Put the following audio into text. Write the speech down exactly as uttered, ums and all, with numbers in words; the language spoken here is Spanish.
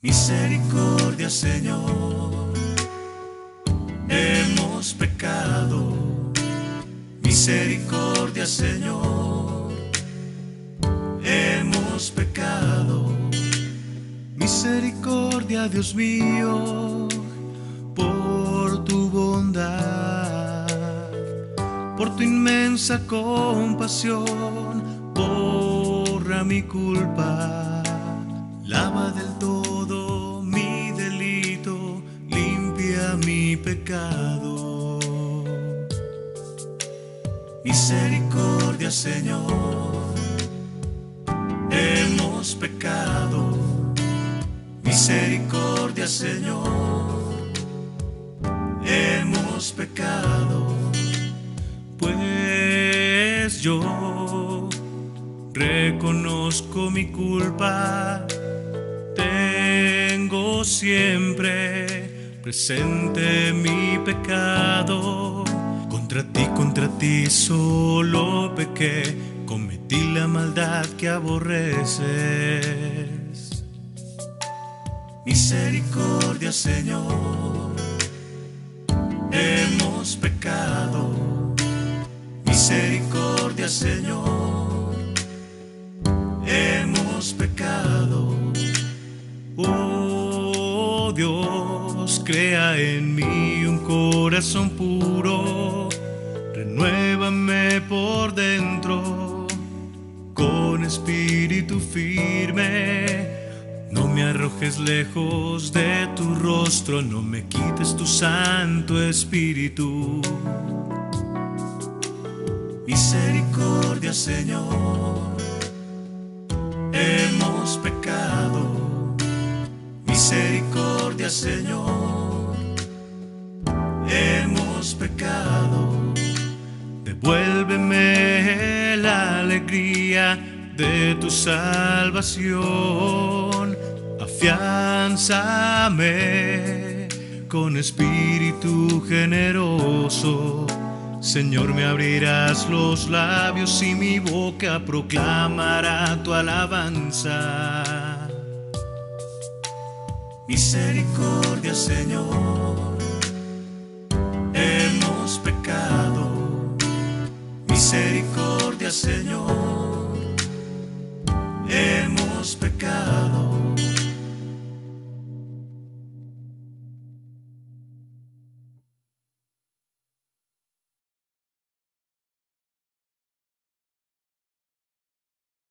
Misericordia, Señor, hemos pecado. Misericordia, Señor, hemos pecado. Misericordia, Dios mío, por tu bondad, por tu inmensa compasión, borra mi culpa, lava del todo mi delito, limpia mi pecado. Misericordia, Señor, hemos pecado. Misericordia, Señor, hemos pecado. Pues yo reconozco mi culpa, tengo siempre presente mi pecado. Contra ti, contra ti solo pequé, cometí la maldad que aborreces. Misericordia, Señor, hemos pecado. Misericordia, Señor, hemos pecado. Oh Dios, crea en mí un corazón puro, renuévame por dentro con espíritu firme. No me arrojes lejos de tu rostro, no me quites tu santo espíritu. Misericordia, Señor, hemos pecado. Misericordia, Señor, hemos pecado. Devuélveme la alegría de tu salvación, afiánzame con espíritu generoso. Señor, me abrirás los labios y mi boca proclamará tu alabanza. Misericordia, Señor, hemos pecado. Misericordia, Señor,